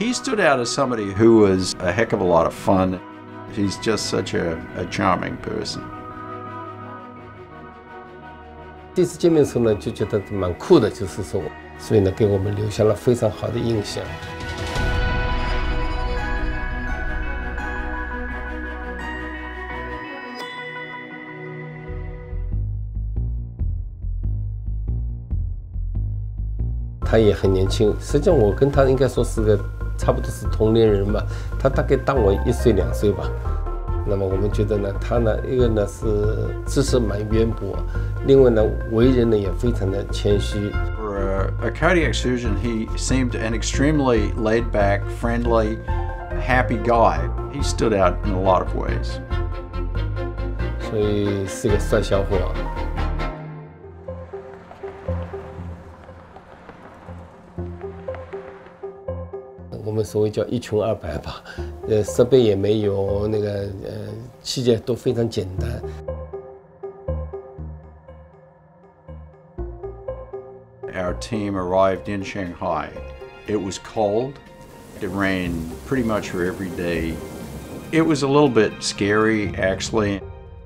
He stood out as somebody who was a heck of a lot of fun. He's just such a charming person. 第一次见面的时候呢，就觉得蛮酷的，就是说，所以呢，给我们留下了非常好的印象。他也很年轻，实际上我跟他应该说是个差不多是同龄人吧，他大概大我1岁2岁吧。那么我们觉得呢，他呢，一个呢是知识蛮渊博，另外呢为人呢也非常的谦虚。 For a cardiac surgeon, he seemed an extremely laid-back, friendly, happy guy. He stood out in a lot of ways. 所以是个帅小伙。我们所谓叫一穷二白吧，设备也没有，那个器械都非常简单。 Our team arrived in Shanghai. It was cold. It rained pretty much for every day. It was a little bit scary, actually.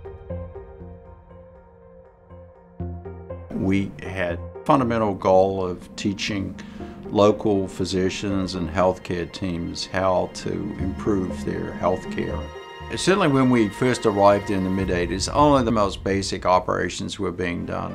We had a fundamental goal of teaching local physicians and healthcare teams how to improve their healthcare. Certainly when we first arrived in the mid-80s, only the most basic operations were being done.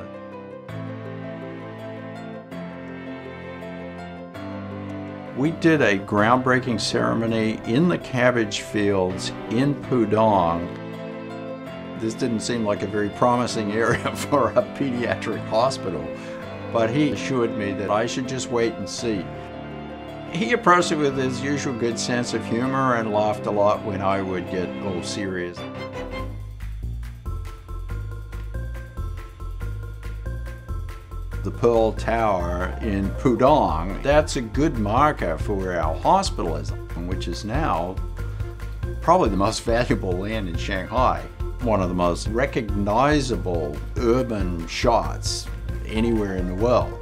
We did a groundbreaking ceremony in the cabbage fields in Pudong. This didn't seem like a very promising area for a pediatric hospital, but he assured me that I should just wait and see. He approached it with his usual good sense of humor and laughed a lot when I would get a little serious. The Pearl Tower in Pudong, that's a good marker for our hospitalism, which is now probably the most valuable land in Shanghai. One of the most recognizable urban shots anywhere in the world.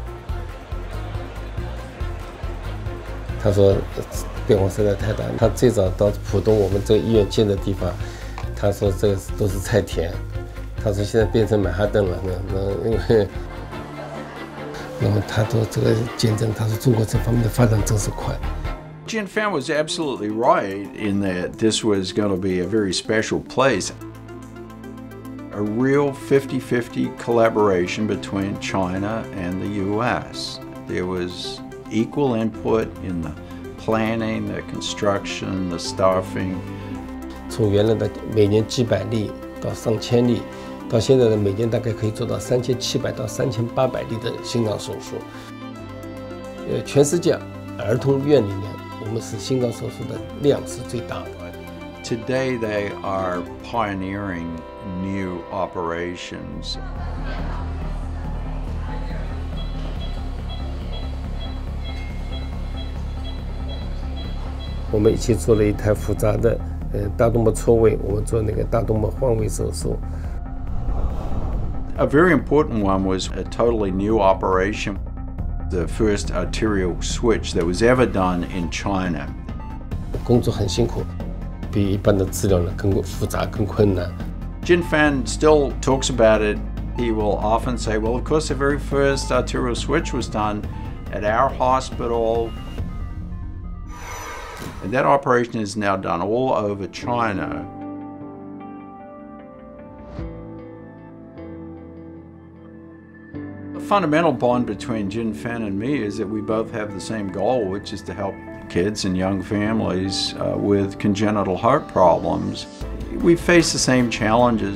他说变化实在太大。他最早到浦东我们这个医院建的地方，他说这个都是菜田。他说现在变成曼哈顿了，因为那么他说这个见证，他说中国这方面的发展真是快。 Jin Fan was absolutely right in that this was going to be a very special place. A real 50-50 collaboration between China and the U.S. There was equal input in the planning, the construction, the staffing. 从原来的每年几百例到上千例，到现在的每年大概可以做到3700到3800例的心脏手术。全世界儿童院里面，我们是心脏手术的量是最大的。 Today they are pioneering new operations. 我们一起做了一台复杂的大动脉错位，我们做那个大动脉换位手术。 A very important one was a totally new operation, the first arterial switch that was ever done in China. 工作很辛苦，比一般的治疗呢更复杂、更困难。 Jin Fan still talks about it. He will often say, well, of course, the very first arterial switch was done at our hospital. And that operation is now done all over China. The fundamental bond between Jin Fan and me is that we both have the same goal, which is to help kids and young families with congenital heart problems. We face the same challenges.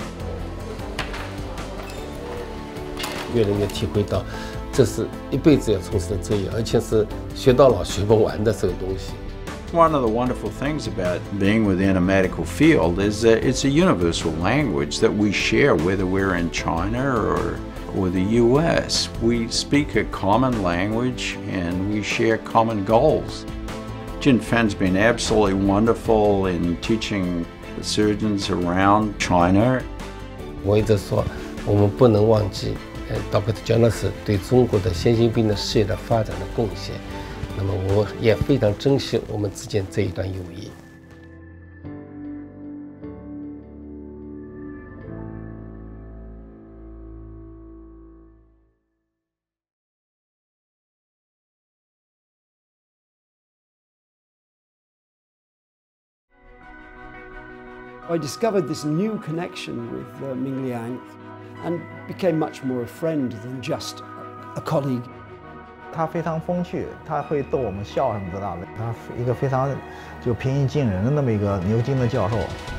越来越体会到，这是一辈子要从事的职业，而且是学到老学不完的这个东西。 One of the wonderful things about being within a medical field is that it's a universal language that we share, whether we're in China or the US. We speak a common language and we share common goals. Jin Fan's been absolutely wonderful in teaching the surgeons around China. 我一直说，我们不能忘记，Dr. Jonas 对中国的先进病的事业的发展的贡献。那呢，我也非常珍惜我们之间这一段友谊。 I discovered this new connection with Ming Liang and became much more a friend than just a colleague. 他非常风趣，他会逗我们笑什么的那的。他是一个非常就平易近人的那么一个牛津的教授。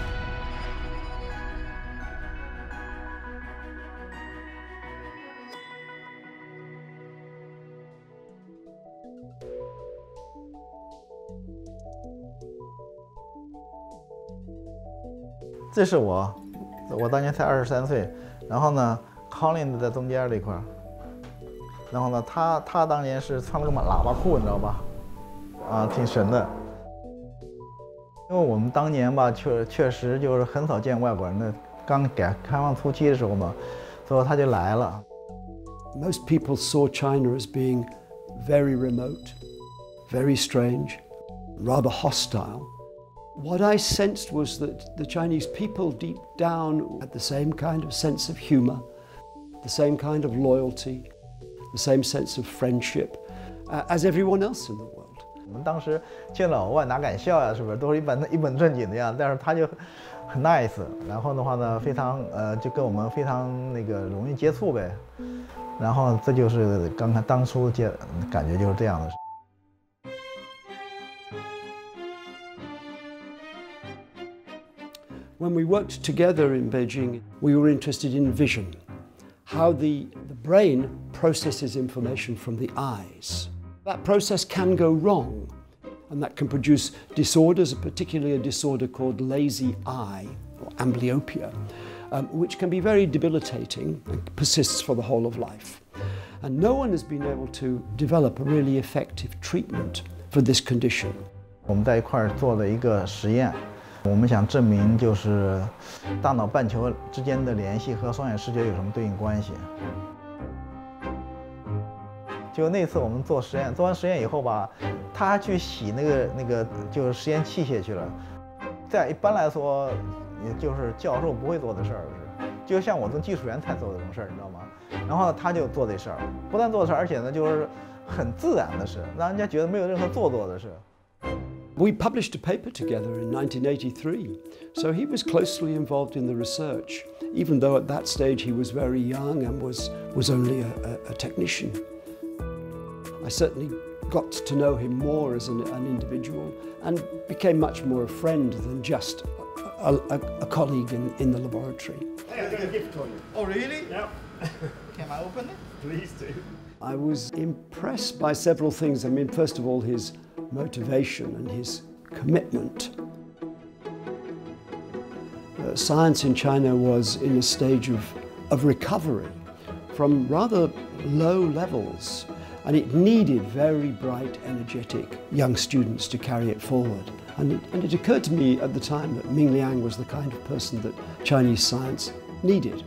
这是我当年才23岁，然后呢 ，Colin 在中间这一块，然后呢，他当年是穿了个喇叭裤，你知道吧？啊，挺神的。因为我们当年吧，确实就是很少见外国人的，刚改革开放初期的时候嘛，所以他就来了。 Most people saw China as being very remote, very strange, rather hostile. What I sensed was that the Chinese people deep down had the same kind of sense of humor, the same kind of loyalty, the same sense of friendship as everyone else in the world. 我们当时见老外哪敢笑呀，是不是？都是一本正经的样，但是他就很 nice， 然后的话呢，非常就跟我们非常那个容易接触呗。然后这就是当初感觉就是这样的。 When we worked together in Beijing, we were interested in vision, how the brain processes information from the eyes. That process can go wrong, and that can produce disorders, particularly a disorder called lazy eye, or amblyopia, which can be very debilitating and persists for the whole of life. And no one has been able to develop a really effective treatment for this condition. 我们在一块儿做了一个实验。我们想证明，就是大脑半球之间的联系和双眼视觉有什么对应关系。就那次我们做实验，做完实验以后吧，他去洗那个就是实验器械去了。在一般来说，也就是教授不会做的事儿，就像我这种技术员才做的这种事儿，你知道吗？然后他就做这事儿，不但做这事儿，而且呢，就是很自然的事，让人家觉得没有任何做作的事。 We published a paper together in 1983, so he was closely involved in the research, even though at that stage he was very young and was only a technician. I certainly got to know him more as an individual and became much more a friend than just a colleague in the laboratory. Hey, I got a gift for you. Oh, really? Yep. Can I open it? Please do. I was impressed by several things. I mean, first of all, his motivation and his commitment. Science in China was in a stage of recovery from rather low levels, and it needed very bright, energetic young students to carry it forward. And it occurred to me at the time that Ming Liang was the kind of person that Chinese science needed.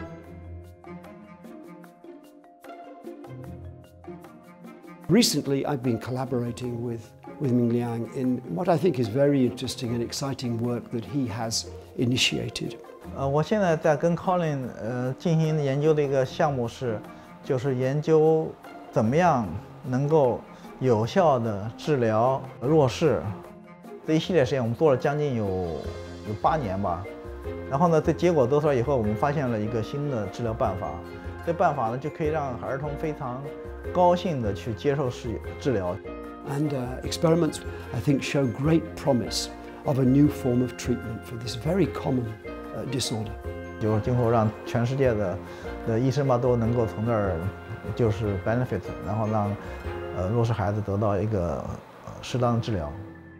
Recently, I've been collaborating with Ming Liang in what I think is very interesting and exciting work that he has initiated. 我现在在跟 Colin 进行研究的一个项目是，就是研究怎么样能够有效的治疗弱视。这一系列实验我们做了将近有8年吧。然后呢，这结果得出来以后，我们发现了一个新的治疗办法。这办法呢，就可以让儿童非常高兴地去接受治疗。 And experiments, I think, show great promise of a new form of treatment for this very common disorder. 就是今后让全世界的医生吧都能够从这儿就是 benefit， 然后让弱势孩子得到一个适当的治疗。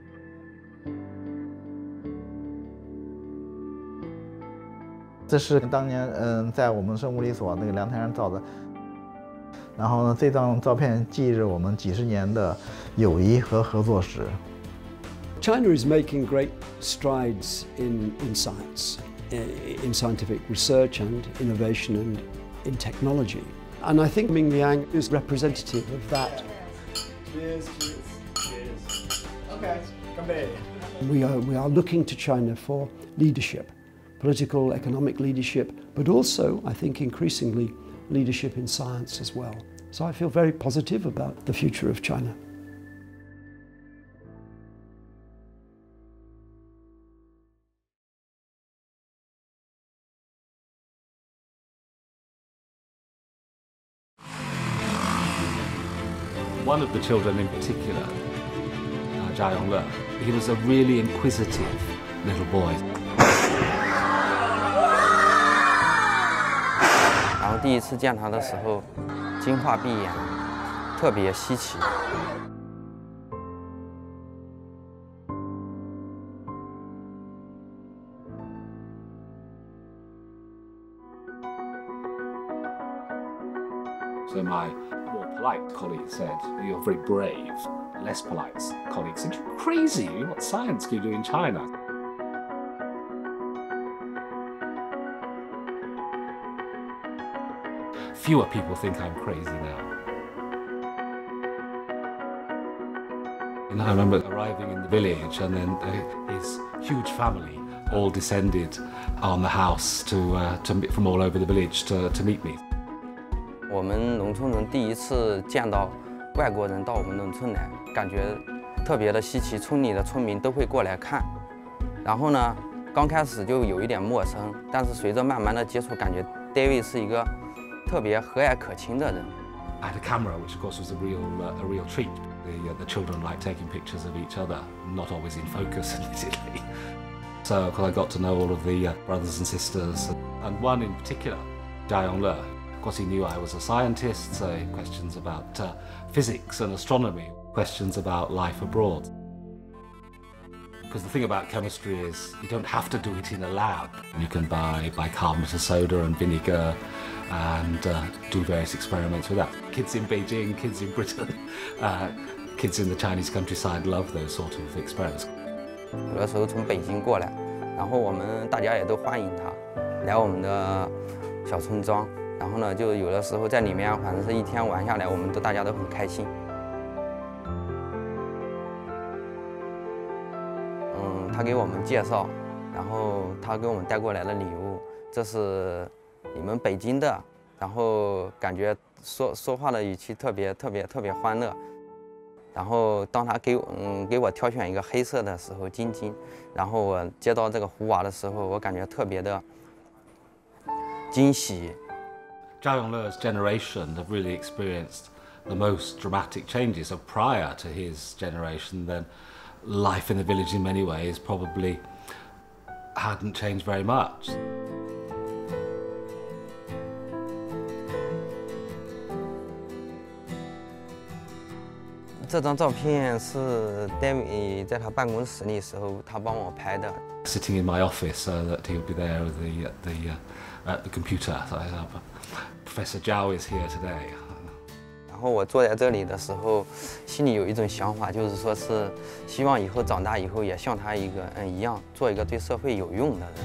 这是当年在我们生物理所那个阳台上照的。然后呢，这张照片记着我们几十年的友谊和合作史。 China is making great strides in science, in scientific research and innovation and in technology. And I think Ming Liang is representative of that. Cheers, cheers. Okay, come here. We are looking to China for leadership, political, economic leadership, but also, I think, increasingly leadership in science as well. So I feel very positive about the future of China. One of the children in particular, Zhao Yongle, he was a really inquisitive little boy. 然后第一次见他的时候，金发碧眼，特别稀奇。 So my more polite colleague said, "You're very brave." Less polite colleague said, "You're crazy. What science can you do in China?" Fewer people think I'm crazy now. And I remember arriving in the village, and then his huge family all descended on the house from all over the village to meet me. 我们农村人第一次见到外国人到我们农村来，感觉特别的稀奇，村里的村民都会过来看。然后呢，刚开始就有一点陌生，但是随着慢慢的接触，感觉 David 是一个特别和蔼可亲的人。 I had a camera, which of course was a real treat. The children liked taking pictures of each other, not always in focus, admittedly. So, of course, I got to know all of the brothers and sisters, and one in particular, Zhao Yongle. Of course, he knew I was a scientist, so questions about physics and astronomy, questions about life abroad. Because the thing about chemistry is you don't have to do it in a lab. You can buy bicarbonate of soda and vinegar and do various experiments with that. Kids in Beijing, kids in Britain, kids in the Chinese countryside love those sort of experiments. 有的时候从北京过来，然后我们大家也都欢迎他来我们的小村庄。然后呢，就有的时候在里面，反正是一天玩下来，我们大家都很开心。他给我们介绍，然后他给我们带过来的礼物，这是你们北京的，然后感觉说话的语气特别欢乐。然后当他给我挑选一个黑色的时候，晶晶，然后我接到这个葫娃的时候，我感觉特别的惊喜。 Zhao Yongle's generation have really experienced the most dramatic changes. So prior to his generation, then life in the village in many ways probably hadn't changed very much. 这张照片是 David 在他办公室里的时候，他帮我拍的。 Sitting in my office so that he would be there at the computer. So Professor Zhao is here today. 然后我坐在这里的时候，心里有一种想法，就是说是希望以后长大以后也像他一样，做一个对社会有用的人。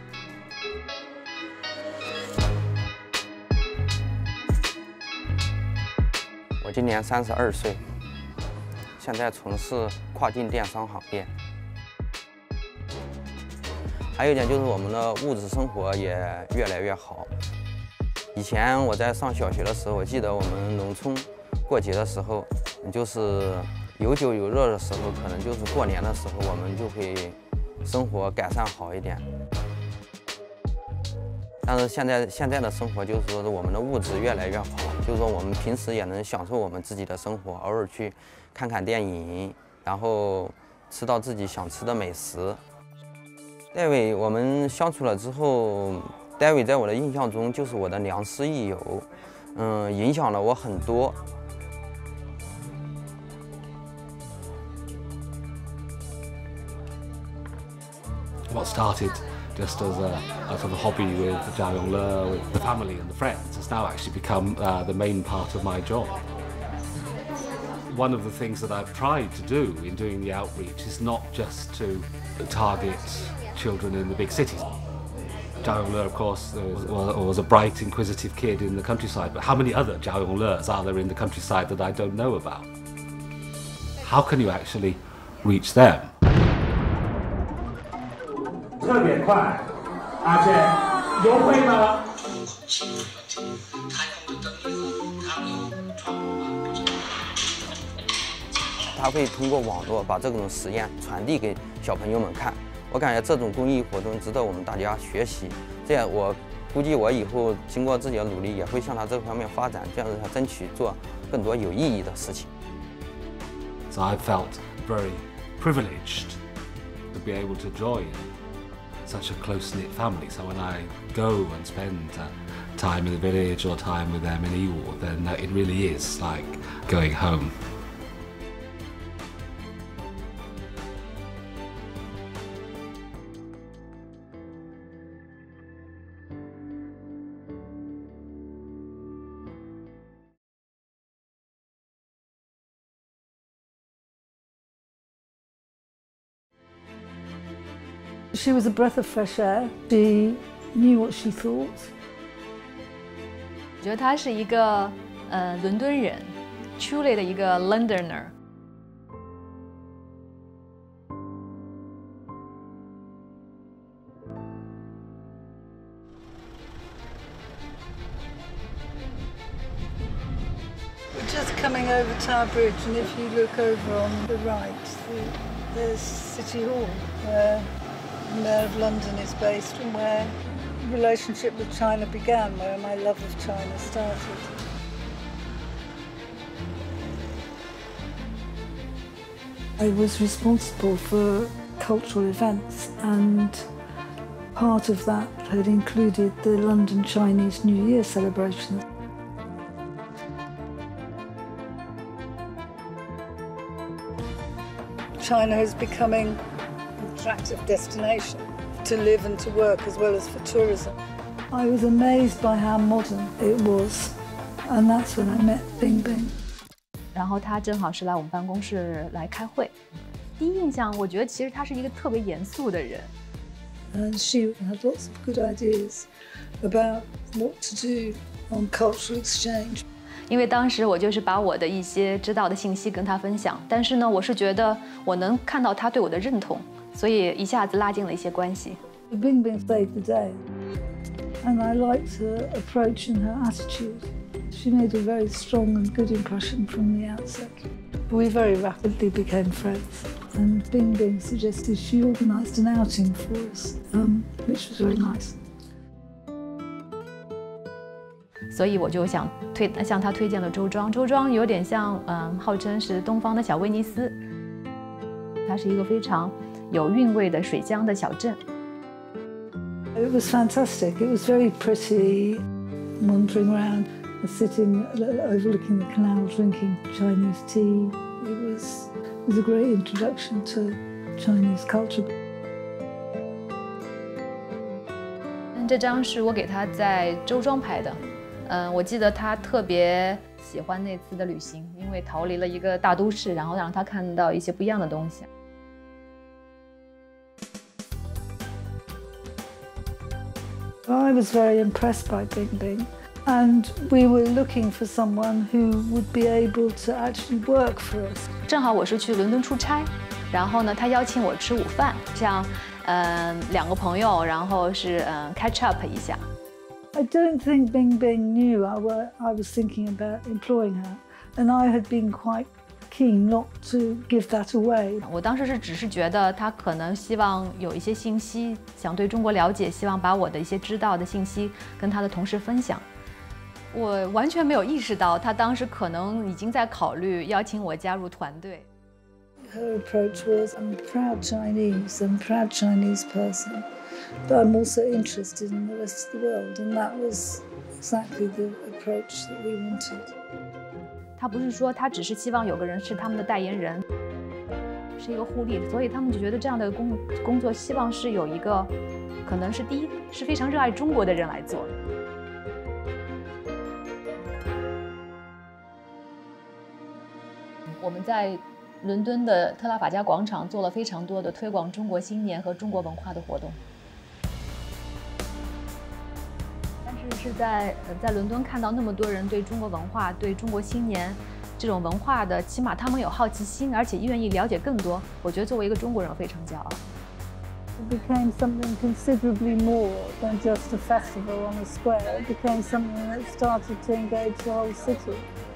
我今年32岁，现在从事跨境电商行业。还有一点就是我们的物质生活也越来越好。以前我在上小学的时候，我记得我们农村过节的时候，就是有酒有肉的时候，可能就是过年的时候，我们就会生活改善好一点。但是现在的生活就是说我们的物质越来越好，就是说我们平时也能享受我们自己的生活，偶尔去看看电影，然后吃到自己想吃的美食。David，我们相处了之后，David在我的印象中就是我的良师益友，影响了我很多。 What started just as a sort of hobby with Zhao Yongle, with the family and the friends, has now actually become the main part of my job. One of the things that I've tried to do in doing the outreach is not just to target children in the big cities. Zhao Yongle, of course, was a bright, inquisitive kid in the countryside, but how many other Zhao Yongles are there in the countryside that I don't know about? How can you actually reach them. 特别快，而且优惠呢。 他会通过网络把这种实验传递给小朋友们看。我感觉这种公益活动值得我们大家学习。这样我估计我以后经过自己的努力，也会向他这方面发展，这样子争取做更多有意义的事情。 So I felt very privileged to be able to join such a close-knit family. So when I go and spend time in the village or time with them in Ewell, then it really is like going home. She was a breath of fresh air. She knew what she thought. 我觉得他是一个伦敦人 ，truly 的一个 Londoner。 We're just coming over Tower Bridge, and if you look over on the right, there's City Hall, where the Mayor of London is based and where relationship with China began, where my love of China started. I was responsible for cultural events, and part of that had included the London Chinese New Year celebrations. China is becoming an attractive destination to live and to work, as well as for tourism. I was amazed by how modern it was, and that's when I met Bing Bing. 然后他正好是来我们办公室来开会。第一印象，我觉得其实他是一个特别严肃的人。 And she had lots of good ideas about what to do on cultural exchange. 因为当时我就是把我的一些知道的信息跟他分享，但是呢，我是觉得我能看到他对我的认同，所以一下子拉近了一些关系。 Bing Bing saved the day, and I liked her approach and her attitude. She made a very strong and good impression from the outset. We very rapidly became friends, and Bing Bing suggested she organised an outing for us, which was very nice. 所以我就向他推荐了周庄。周庄有点像，号称是东方的小威尼斯。它是一个非常有韵味的水乡的小镇。 It was fantastic. It was very pretty, wandering around, sitting overlooking the canal, drinking Chinese tea. It was a great introduction to Chinese culture. 这张是我给他在周庄拍的。我记得他特别喜欢那次的旅行，因为逃离了一个大都市，然后让他看到一些不一样的东西。 I was very impressed by Bing Bing, and we were looking for someone who would be able to actually work for us. 正好我是去伦敦出差，然后呢，他邀请我吃午饭，像两个朋友，然后是catch up 一下。 I don't think Bing Bing knew I was thinking about employing her, and I had been quite keen not to give that away. 我当时只是觉得他可能希望有一些信息，想对中国了解，希望把我的一些知道的信息跟他的同事分享。我完全没有意识到他当时可能已经在考虑邀请我加入团队。 Her approach was, I'm proud Chinese, I'm a proud Chinese person, but I'm also interested in the rest of the world, and that was exactly the approach that we wanted. 他不是说他只是希望有个人是他们的代言人，是一个互利，所以他们就觉得这样的工作希望是有一个，可能是第一是非常热爱中国的人来做。我们在伦敦的特拉法加广场做了非常多的推广中国新年和中国文化的活动，但是在伦敦看到那么多人对中国文化、对中国新年这种文化的，起码他们有好奇心，而且愿意了解更多。我觉得作为一个中国人，我非常骄傲。 It became something considerably more than just a festival on a square. It became something that started to engage the whole city.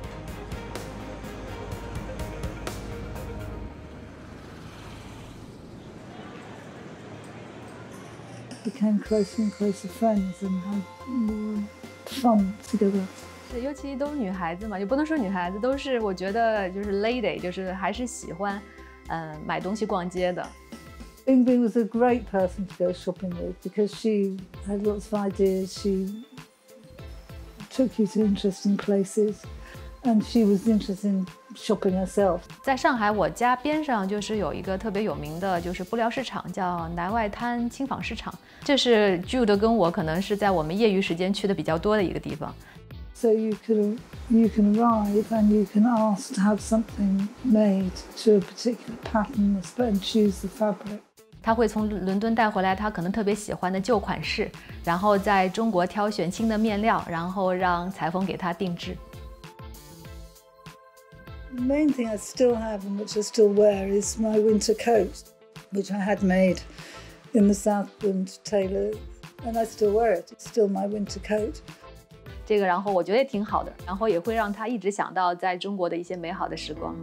Became closer and closer friends and had more fun together. 是，尤其都是女孩子嘛，也不能说女孩子，都是我觉得就是 lady， 就是还是喜欢，买东西逛街的。 Bing Bing was a great person to go shopping with because she had lots of ideas. She took you to interesting places, and she was interested in shopping herself. 在上海，我家边上就是有一个特别有名的，就是布料市场，叫南外滩轻纺市场。这是 Jude 跟我可能是在我们业余时间去的比较多的一个地方。 So you can arrive and you can ask to have something made to a particular pattern and choose the fabric. 他会从伦敦带回来他可能特别喜欢的旧款式，然后在中国挑选新的面料，然后让裁缝给他定制。 The main thing I still have and which I still wear is my winter coat, which I had made in the Southland tailor, and I still wear it. It's still my winter coat. 这个，然后我觉得也挺好的，然后也会让他一直想到在中国的一些美好的时光。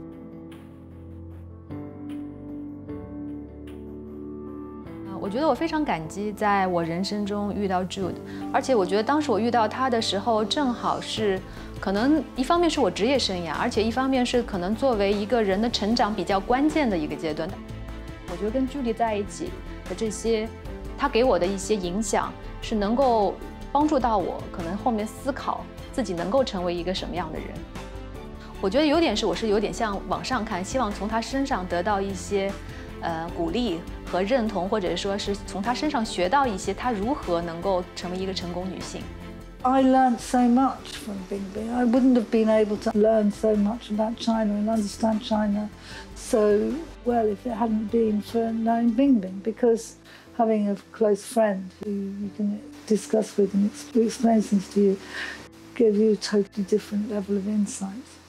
我觉得我非常感激在我人生中遇到 Jude， 而且我觉得当时我遇到他的时候，正好是可能一方面是我职业生涯，而且一方面是可能作为一个人的成长比较关键的一个阶段。我觉得跟 Jude 在一起的这些，他给我的一些影响是能够帮助到我，可能后面思考自己能够成为一个什么样的人。我觉得我是有点像往上看，希望从他身上得到一些鼓励和认同，或者说是从他身上学到一些他如何能够成为一个成功女性。 I learned so much from Bing Bing. I wouldn't have been able to learn so much about China and understand China so well if it hadn't been for knowing Bing Bing, because having a close friend who you can discuss with and explain things to you gives you a totally different level of insight.